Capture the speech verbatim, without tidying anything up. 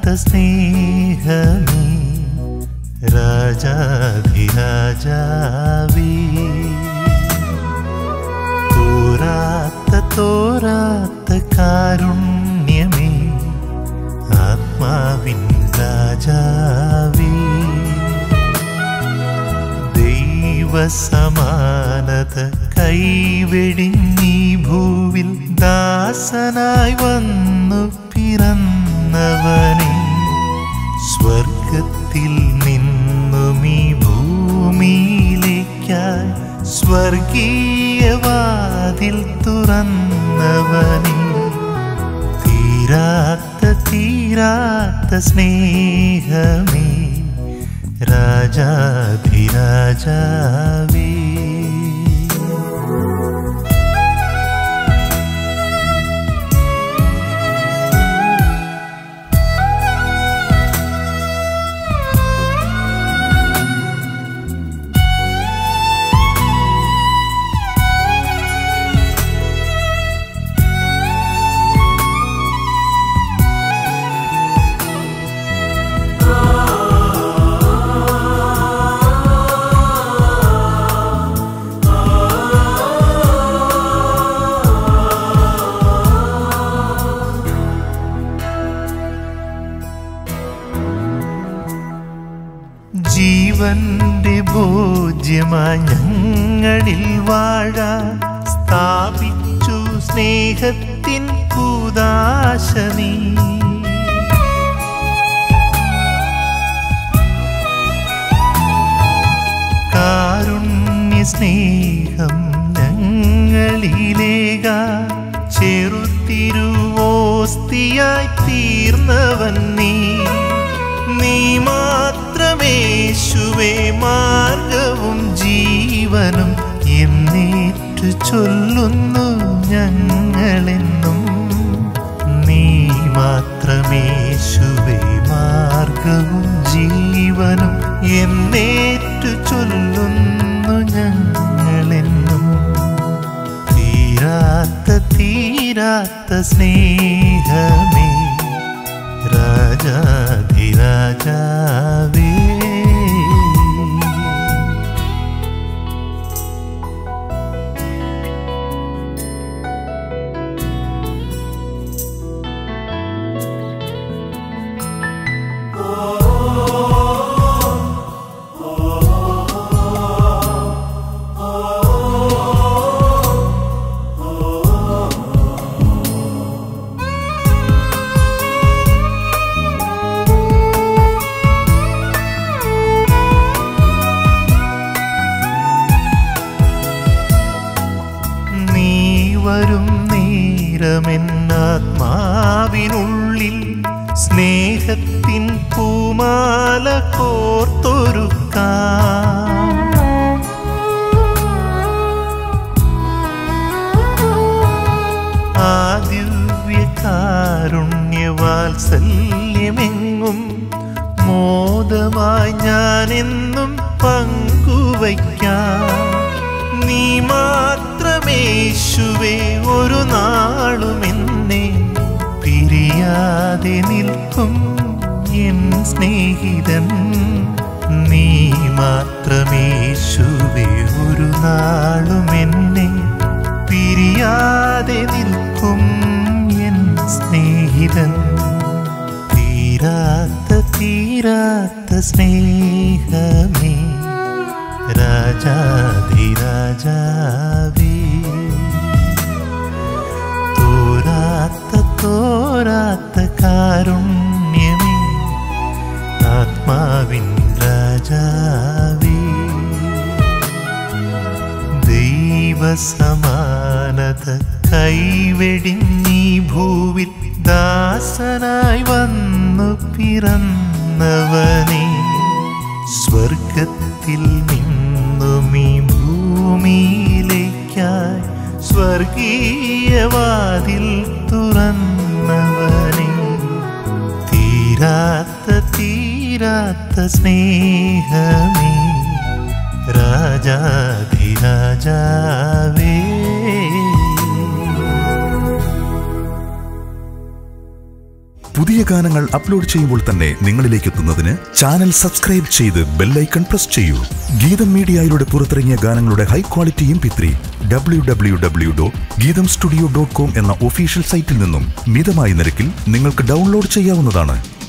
സ്നേഹമേ രാജാധിരാജാവേ തോരാത്ത തോരാത്ത കാരുണ്യമേ ആത്മാവിൻ രാജാവേ ദൈവസമാനത കൈവെടിഞ്ഞീ ഭൂവിൽ ദാസനായി വന്നു പിറന്നവനേ സ്വർഗത്തിൽ നിന്നും ഈ ഭൂമിയിലേക്കായി സ്വർഗീയവാതിൽ തുറന്നവനേ തീരാത്ത തീരാത്ത സ്നേഹമേ രാജാധിരാജാവേ ജീവന്റെ ഭോജ്യമായി ഞങ്ങളിൽ വാഴാൻ സ്ഥാപിച്ചു സ്നേഹത്തിൻ കൂദാശ നീ കാരുണ്യ സ്നേഹം ഞങ്ങളിലേകാൻ ചെറുതിരുവോസ്തിയായി തീർന്നവൻ നീ നീ മാത്രമേശുവേ മാർഗവും ജീവനും എന്നേറ്റു ചൊല്ലുന്നു ഞങ്ങളെന്നും നീ മാത്രമേശുവേ മാർഗവും ജീവനും എന്നേറ്റു ചൊല്ലുന്നു ഞങ്ങളെന്നും തീരാത്ത തീരാത്ത സ്നേഹമേ രാജാധിരാജാവേ വരും നേരമെന്നാത്മാവിനുള്ളിൽ സ്നേഹത്തിൻ പൂമാല കോർത്തൊരുക്കാം ആ ദിവ്യകാരുണ്യവാത്സല്യമെങ്ങും മോദമായി ഞാനെന്നും പങ്കുവയ്ക്കാം നീ മാത്രമേശുവേ ഒരു നാളും എന്നെ പിരിയാതെ നിൽക്കും എൻ സ്നേഹിതൻ നീ മാത്രമേശുവേ ഒരു നാളും എന്നെ പിരിയാതെ നിൽക്കും എൻ സ്നേഹിതൻ തീരാത്ത തീരാത്ത സ്നേഹമേ രാജാധിരാജാവേ തോരാത്ത തോരാത്ത കാരുണ്യമേ ആത്മാവിൻ രാജാവേ ദൈവസമാനത കൈവെടിഞ്ഞീ ഭൂവിൽ ദാസനായി വന്നു പിറന്നവനേ സ്വർഗത്തിൽ നിന്നും ഈ ഭൂമിയിലേക്കായി സ്വർഗീയവാതിൽ തുറന്നവനേ തീരാത്ത തീരാത്ത സ്നേഹമേ രാജാധിരാജാവേ പുതിയ ഗാനങ്ങൾ അപ്ലോഡ് ചെയ്യുമ്പോൾ തന്നെ നിങ്ങളിലേക്ക് എത്തുന്നതിന് ചാനൽ സബ്സ്ക്രൈബ് ചെയ്ത് ബെല്ലൈക്കൺ പ്രസ് ചെയ്യൂ. ഗീതം മീഡിയയിലൂടെ പുറത്തിറങ്ങിയ ഗാനങ്ങളുടെ high quality M P three W W W dot Geetham studio dot com എന്ന ഒഫീഷ്യൽ സൈറ്റിൽ നിന്നും മിതമായ നിരക്കിൽ നിങ്ങൾക്ക് ഡൗൺലോഡ് ചെയ്യാവുന്നതാണ്.